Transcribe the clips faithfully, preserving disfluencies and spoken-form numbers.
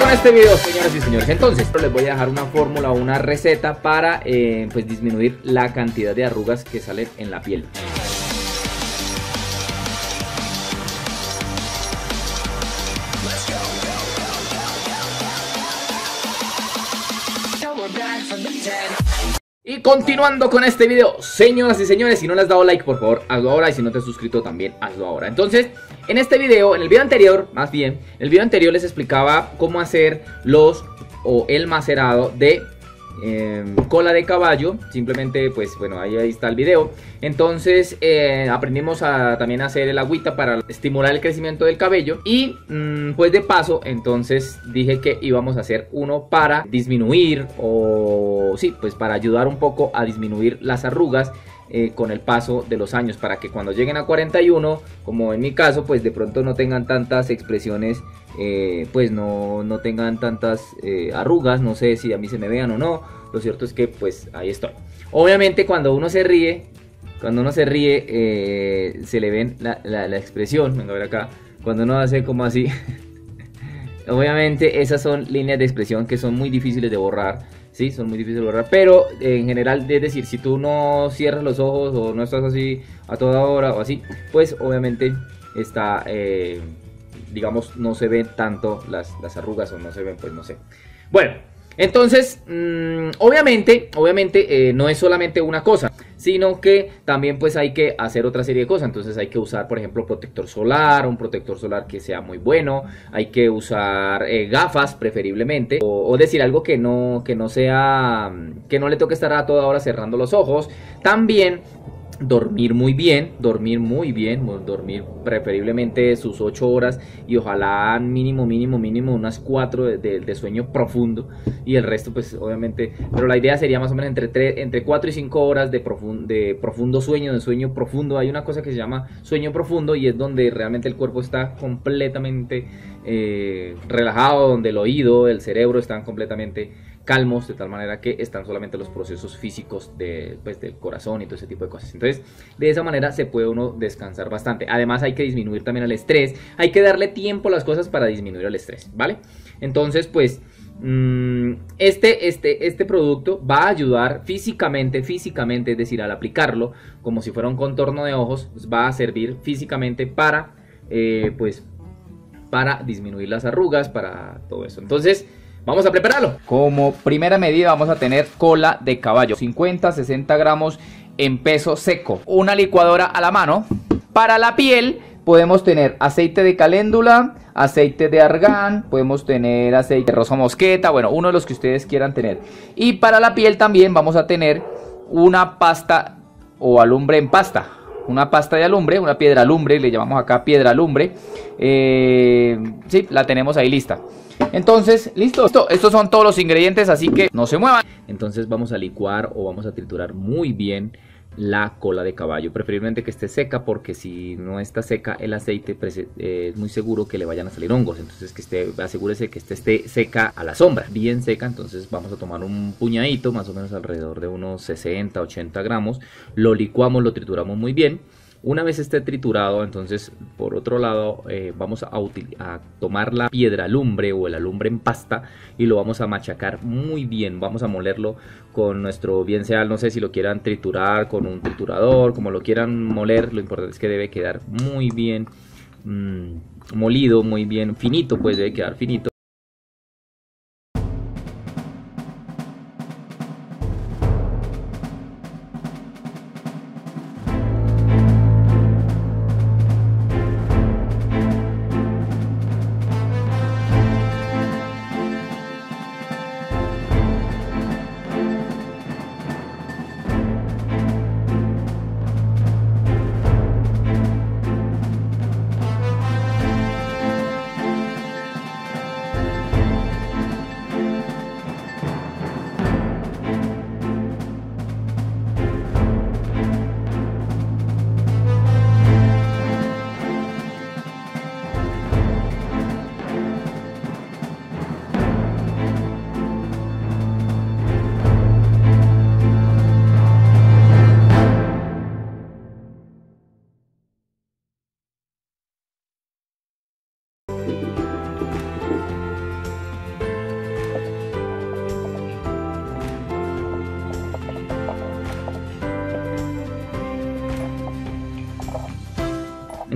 con este video, señoras y señores. Entonces, les voy a dejar una fórmula o una receta para eh, pues disminuir la cantidad de arrugas que salen en la piel. Y continuando con este video, señoras y señores, si no le has dado like, por favor, hazlo ahora. Y si no te has suscrito, también hazlo ahora. Entonces, en este video, en el video anterior, más bien, en el video anterior les explicaba cómo hacer los o el macerado de eh, cola de caballo. Simplemente, pues, bueno, ahí, ahí está el video. Entonces, eh, aprendimos a también a hacer el agüita para estimular el crecimiento del cabello. Y, mmm, pues, de paso, entonces dije que íbamos a hacer uno para disminuir o, sí, pues, para ayudar un poco a disminuir las arrugas Eh, con el paso de los años, para que cuando lleguen a cuarenta y uno, como en mi caso, pues de pronto no tengan tantas expresiones, eh, pues no, no tengan tantas eh, arrugas. No sé si a mí se me vean o no. Lo cierto es que pues ahí estoy. Obviamente cuando uno se ríe, cuando uno se ríe eh, se le ven la, la, la expresión. Venga a ver acá, cuando uno hace como así obviamente esas son líneas de expresión que son muy difíciles de borrar. Sí, son muy difíciles de borrar, pero eh, en general, es decir, si tú no cierras los ojos o no estás así a toda hora o así, pues obviamente está, eh, digamos, no se ven tanto las, las arrugas, o no se ven, pues no sé. Bueno, entonces, mmm, obviamente, obviamente eh, no es solamente una cosa, sino que también pues hay que hacer otra serie de cosas. Entonces hay que usar, por ejemplo, protector solar, un protector solar que sea muy bueno. Hay que usar eh, gafas preferiblemente, o, o decir algo que no, que no sea, que no le toque estar a toda hora cerrando los ojos. También dormir muy bien, dormir muy bien, dormir preferiblemente sus ocho horas y ojalá mínimo, mínimo, mínimo unas cuatro de, de, de sueño profundo, y el resto pues obviamente, pero la idea sería más o menos entre, tres, entre cuatro y cinco horas de, profun, de profundo sueño, de sueño profundo. Hay una cosa que se llama sueño profundo y es donde realmente el cuerpo está completamente eh, relajado, donde el oído, el cerebro están completamente calmos, de tal manera que están solamente los procesos físicos de, pues, del corazón y todo ese tipo de cosas. Entonces, de esa manera se puede uno descansar bastante. Además, hay que disminuir también el estrés. Hay que darle tiempo a las cosas para disminuir el estrés, ¿vale? Entonces, pues, mmm, este, este, este producto va a ayudar físicamente, físicamente, es decir, al aplicarlo, como si fuera un contorno de ojos, pues, va a servir físicamente para, eh, pues, para disminuir las arrugas, para todo eso. Entonces, vamos a prepararlo. Como primera medida vamos a tener cola de caballo, cincuenta, sesenta gramos en peso seco. Una licuadora a la mano. Para la piel podemos tener aceite de caléndula, aceite de argán, podemos tener aceite de rosa mosqueta, bueno, uno de los que ustedes quieran tener. Y para la piel también vamos a tener una pasta o alumbre en pasta. Una pasta de alumbre, una piedra alumbre, le llamamos acá piedra alumbre. Eh, sí, la tenemos ahí lista. Entonces, listo, Esto, estos son todos los ingredientes, así que no se muevan. Entonces vamos a licuar o vamos a triturar muy bien la cola de caballo, preferiblemente que esté seca, porque si no está seca el aceite, pues, eh, es muy seguro que le vayan a salir hongos. Entonces que esté, asegúrese que esté, esté seca a la sombra, bien seca. Entonces vamos a tomar un puñadito, más o menos alrededor de unos sesenta, ochenta gramos, lo licuamos, lo trituramos muy bien. Una vez esté triturado, entonces por otro lado eh, vamos a, a tomar la piedra alumbre o el alumbre en pasta y lo vamos a machacar muy bien. Vamos a molerlo con nuestro, bien sea, no sé si lo quieran triturar con un triturador, como lo quieran moler. Lo importante es que debe quedar muy bien mmm, molido, muy bien finito, pues debe quedar finito.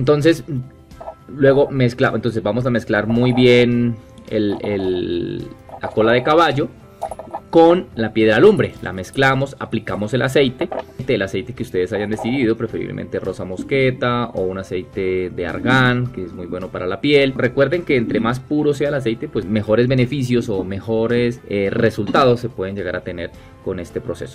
Entonces, luego mezcla, entonces vamos a mezclar muy bien el, el, la cola de caballo con la piedra lumbre. La mezclamos, aplicamos el aceite, el aceite que ustedes hayan decidido, preferiblemente rosa mosqueta o un aceite de argán, que es muy bueno para la piel. Recuerden que entre más puro sea el aceite, pues mejores beneficios o mejores eh, resultados se pueden llegar a tener con este proceso.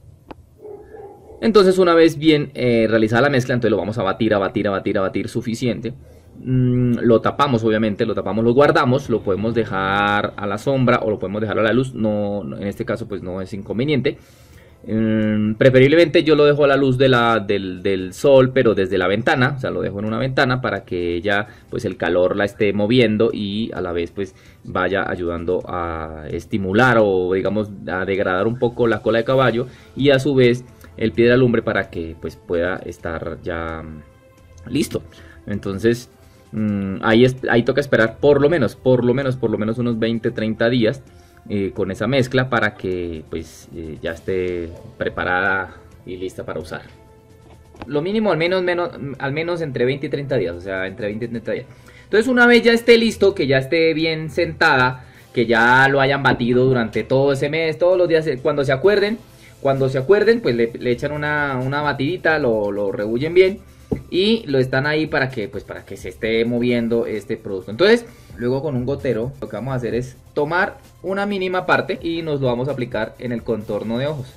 Entonces, una vez bien eh, realizada la mezcla, entonces lo vamos a batir, a batir, a batir, a batir suficiente. Mm, lo tapamos, obviamente, lo tapamos, lo guardamos, lo podemos dejar a la sombra o lo podemos dejar a la luz. No, no, en este caso pues no es inconveniente. Mm, preferiblemente yo lo dejo a la luz de la, del, del sol, pero desde la ventana, o sea, lo dejo en una ventana para que ella, pues el calor la esté moviendo y a la vez pues vaya ayudando a estimular o digamos a degradar un poco la cola de caballo y a su vez el piedra lumbre para que pues pueda estar ya listo. Entonces mmm, ahí, es, ahí toca esperar por lo menos, por lo menos, por lo menos unos veinte, treinta días eh, con esa mezcla para que pues eh, ya esté preparada y lista para usar. Lo mínimo al menos, menos, al menos entre veinte y treinta días, o sea, entre veinte y treinta días. Entonces una vez ya esté listo, que ya esté bien sentada, que ya lo hayan batido durante todo ese mes, todos los días, cuando se acuerden, cuando se acuerden, pues le, le echan una, una batidita, lo, lo rebullen bien y lo están ahí para que, pues, para que se esté moviendo este producto. Entonces, luego con un gotero, lo que vamos a hacer es tomar una mínima parte y nos lo vamos a aplicar en el contorno de ojos.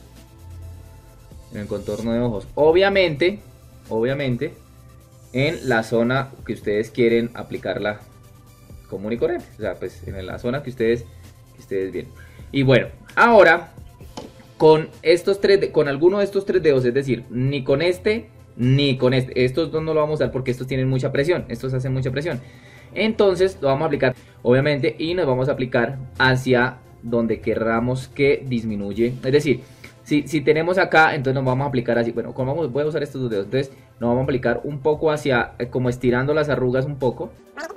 En el contorno de ojos. Obviamente, obviamente, en la zona que ustedes quieren aplicarla común y corriente. O sea, pues en la zona que ustedes, que ustedes ven. Y bueno, ahora con estos tres, con alguno de estos tres dedos, es decir, ni con este ni con este, estos dos no lo vamos a dar porque estos tienen mucha presión, estos hacen mucha presión. Entonces lo vamos a aplicar, obviamente, y nos vamos a aplicar hacia donde querramos que disminuye. Es decir, si, si tenemos acá, entonces nos vamos a aplicar así. Bueno, como vamos, voy a usar estos dos dedos, entonces nos vamos a aplicar un poco hacia, eh, como estirando las arrugas un poco.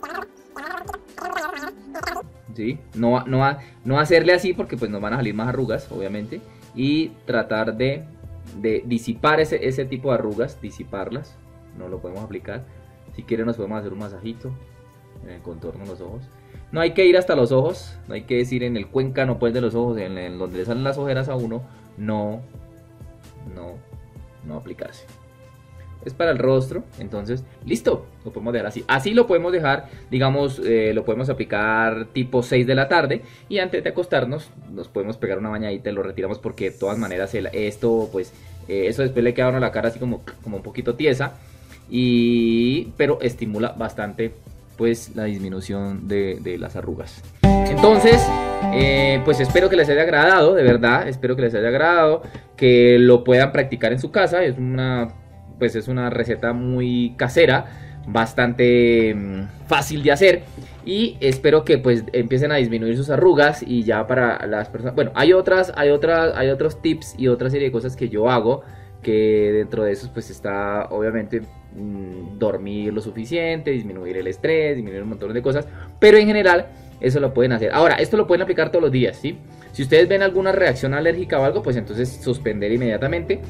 ¿Sí? No, no, no hacerle así porque pues nos van a salir más arrugas, obviamente. Y tratar de, de disipar ese, ese tipo de arrugas, disiparlas. No lo podemos aplicar. Si quieren nos podemos hacer un masajito en el contorno de los ojos. No hay que ir hasta los ojos, no hay que decir en el cuéncano pues de los ojos, en, en donde le salen las ojeras a uno, no, no, no aplicarse. Es para el rostro, entonces listo, lo podemos dejar así. Así lo podemos dejar, digamos, eh, lo podemos aplicar tipo seis de la tarde. Y antes de acostarnos nos podemos pegar una bañadita y lo retiramos porque de todas maneras el, esto pues, eh, eso después le queda a uno la cara así como, como un poquito tiesa. Y, pero estimula bastante pues la disminución de, de las arrugas. Entonces, eh, pues espero que les haya agradado, de verdad, espero que les haya agradado, que lo puedan practicar en su casa. Es una... pues es una receta muy casera, bastante mmm, fácil de hacer y espero que pues empiecen a disminuir sus arrugas. Y ya para las personas, bueno, hay otras, hay otras, hay otros tips y otra serie de cosas que yo hago, que dentro de esos pues está obviamente mmm, dormir lo suficiente, disminuir el estrés, disminuir un montón de cosas, pero en general eso lo pueden hacer. Ahora, esto lo pueden aplicar todos los días, ¿sí? Si ustedes ven alguna reacción alérgica o algo, pues entonces suspender inmediatamente.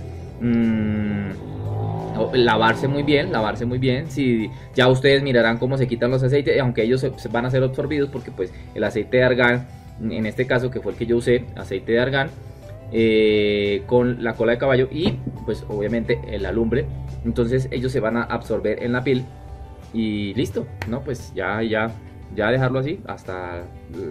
mmm, Lavarse muy bien, lavarse muy bien. Si ya ustedes mirarán cómo se quitan los aceites, aunque ellos se, se van a ser absorbidos porque pues el aceite de argán, en este caso que fue el que yo usé, aceite de argán eh, con la cola de caballo y pues obviamente la lumbre, entonces ellos se van a absorber en la piel y listo, ¿no? Pues ya, ya, ya dejarlo así hasta,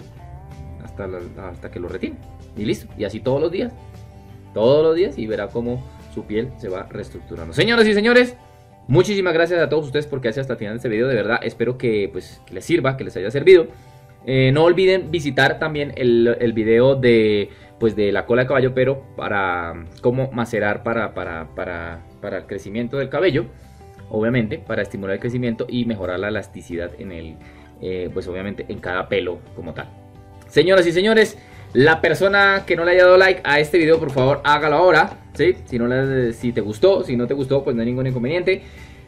hasta, la, hasta que lo retire y listo, y así todos los días, todos los días y verá cómo su piel se va reestructurando. Señoras y señores, muchísimas gracias a todos ustedes por quedarse hasta el final de este video. De verdad, espero que, pues, que les sirva, que les haya servido. Eh, no olviden visitar también el, el video de, pues, de la cola de caballo, pero para cómo macerar para, para, para, para el crecimiento del cabello. Obviamente, para estimular el crecimiento y mejorar la elasticidad en el, eh, pues obviamente en cada pelo como tal. Señoras y señores, la persona que no le haya dado like a este video, por favor, hágalo ahora, ¿sí? Si, no le, si te gustó, si no te gustó, pues no hay ningún inconveniente.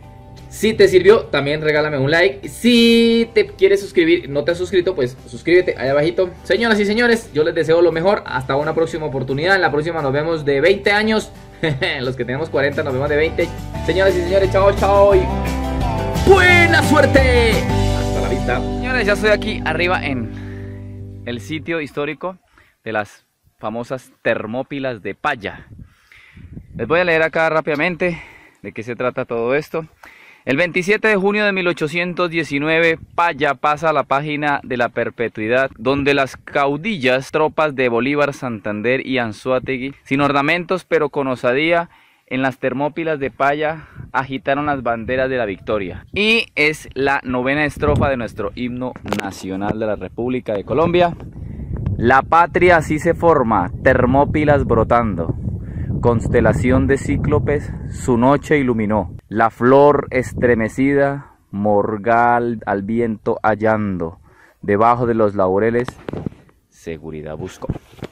Si te sirvió, también regálame un like. Si te quieres suscribir, no te has suscrito, pues suscríbete ahí abajito. Señoras y señores, yo les deseo lo mejor. Hasta una próxima oportunidad. En la próxima nos vemos de veinte años. Los que tenemos cuarenta nos vemos de veinte. Señoras y señores, chao, chao. ¡Buena suerte! Hasta la vista. Señores, ya estoy aquí arriba en el sitio histórico de las famosas Termópilas de Paya. Les voy a leer acá rápidamente de qué se trata todo esto. El veintisiete de junio de mil ochocientos diecinueve, Paya pasa a la página de la perpetuidad, donde las caudillas tropas de Bolívar, Santander y Anzoátegui, sin ornamentos pero con osadía, en las Termópilas de Paya agitaron las banderas de la victoria. Y es la novena estrofa de nuestro himno nacional de la República de Colombia. La patria así se forma, Termópilas brotando. Constelación de cíclopes su noche iluminó. La flor estremecida, morgal al viento hallando. Debajo de los laureles, seguridad buscó.